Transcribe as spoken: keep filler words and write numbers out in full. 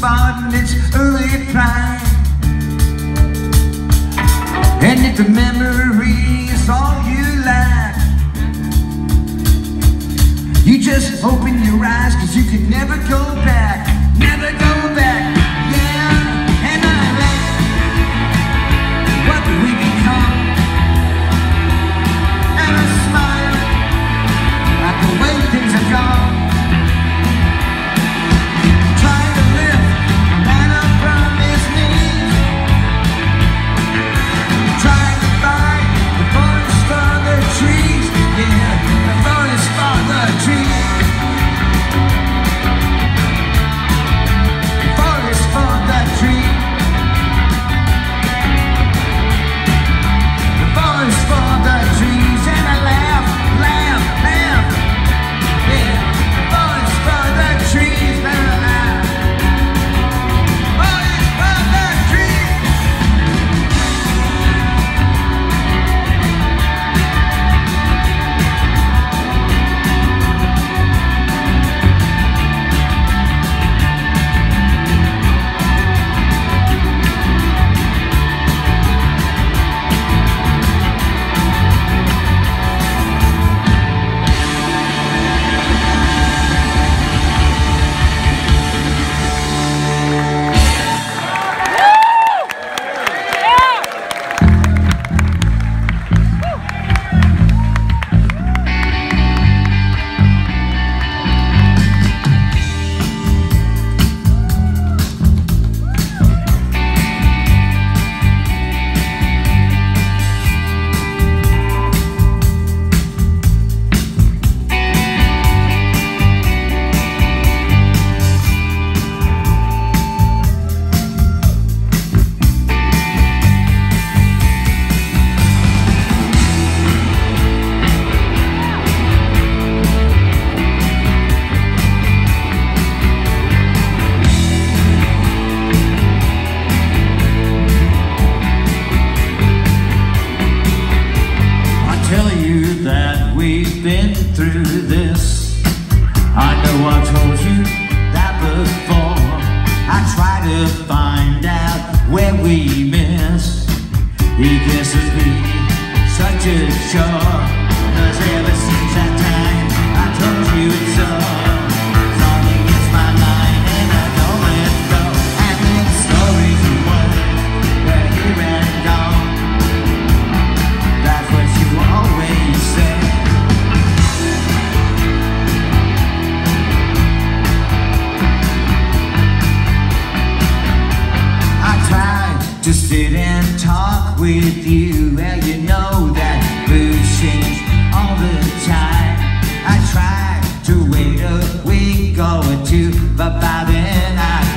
fought in its early prime. And if the memory is all you lack, you just open your eyes, cause you could never go back, never go back. Yeah, and I laugh, what did we become? And I smile at the way things have gone. Trying to lift a man up from his knees, trying to find the forest for the trees. Yeah, the forest for the trees. The forest for the trees. The forest for the trees. And I laugh, laugh, laugh. Yeah, the forest for the trees. And I laugh. Forest for the trees. We've been through this. I know I've told you that before. I try to find out where we missed. He kisses me such a chore, 'cause ever since that time I told you it's all something against my mind, and I don't let go. And then stories you want, they're here and gone. That's what you always say. To sit and talk with you, well, you know that mood change all the time. I try to wait a week or two, but by then I